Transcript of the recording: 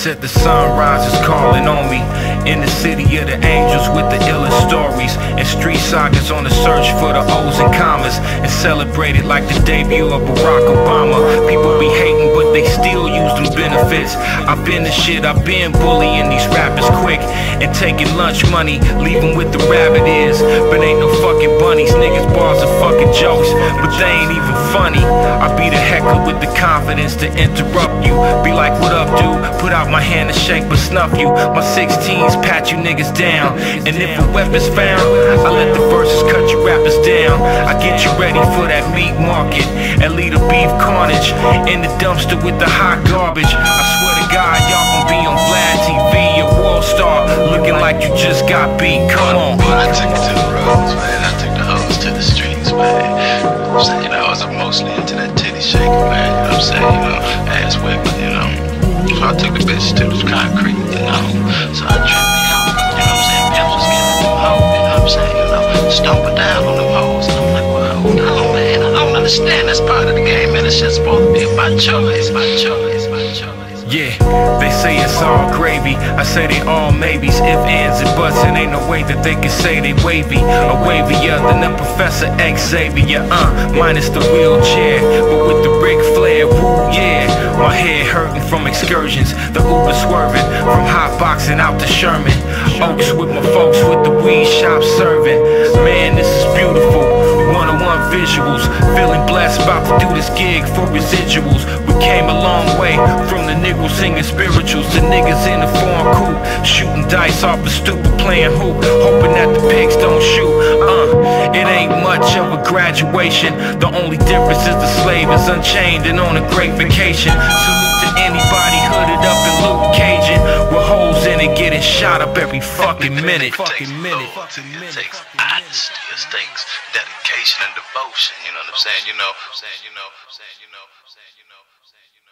said the sunrise is calling on me. In the city of the angels with the illest stories, and street sagas on the search for the O's and commas, and celebrated like the debut of Barack Obama. People be hating but they still use them benefits. I've been the shit, I've been bullying these rappers quick, and taking lunch money, leaving with the rabbit ears. But ain't no fucking bunnies, niggas bars are fucking jokes, but they ain't even funny. I be the heckler with the confidence to interrupt you, be like, what up dude, put out my hand to shake but snuff you. My 16s pat you niggas down, and if a weapon's found, I let the verses cut you rappers down. I get you ready for that meat market and lead a beef carnage in the dumpster with the hot garbage. I swear to God, y'all gon' be on Vlad TV, a world star, looking like you just got beat. Come on. But I took it to the roads, man. I took the hoes to the streets, man. You know what I'm saying? I was mostly into that titty shaking, man. You know what I'm saying? You know, ass whipping, you know. So I took the bitch to the concrete, you know. So I tripped me out, you know what I'm saying? Pimps was getting them hoes, you know what I'm saying? You know, stomping down on them hoes. And I'm like, well, hold on, man. I don't understand. That's part of the game, man. It's just supposed to be about choice, my choice, my choice. Yeah, they say it's all gravy. I say they all maybes, if, ands, and buts, and ain't no way that they can say they wavy or wavier than the Professor X Xavier. Minus the wheelchair, but with the Ric Flair. Woo, yeah. My head hurting from excursions, the Uber swerving from hot boxing out to Sherman Oaks with my folks with the weed shop serving. Man, this is beautiful. One-on-one visuals, feeling blessed, about to do this gig for residuals. We came a long way from the niggas singing spirituals to niggas in the foreign coupe, shooting dice off the stupid playing hoop, hoping that the pigs don't shoot. It ain't much of a graduation. The only difference is the slave is unchained and on a great vacation. Salute to anybody hooded up in Luke Cajun with holes in it, getting shot up every fucking minute. It takes honesty, it takes dedication and devotion, you know what I'm saying? You know.